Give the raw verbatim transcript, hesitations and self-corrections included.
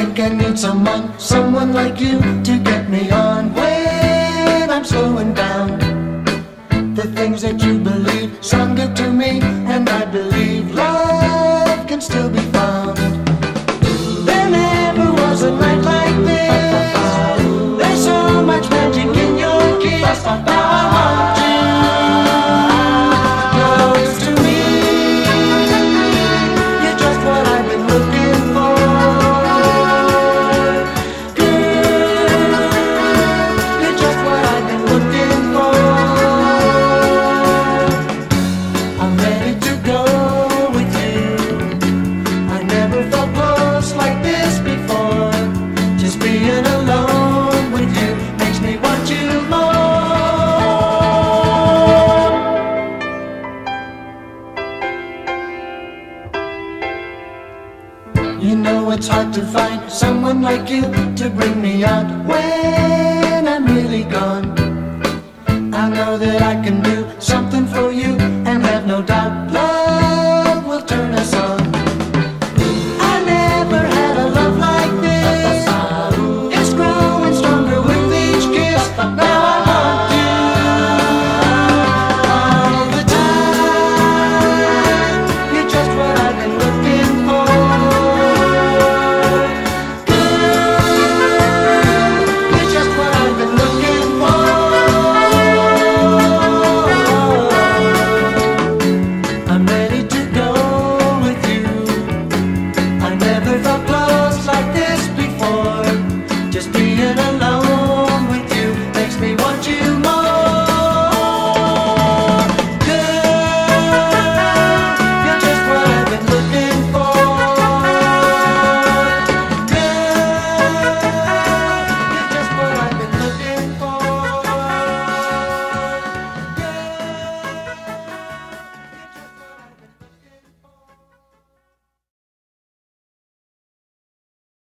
think I need someone, someone like you to get me on when I'm slowing down. The things that you believe sound good to me, and I believe love can still be found. There never was a night like this. There's so much magic in your kiss. Now I want you close to me. You're just what I've been looking for. Girl, you're just what I've been looking for. I'm ready to go with you. I never felt close like this before. Just being alone with you makes me want you more. You know it's hard to find someone like you to bring me out when I'm really gone. I know that I can do something for you and have no doubt love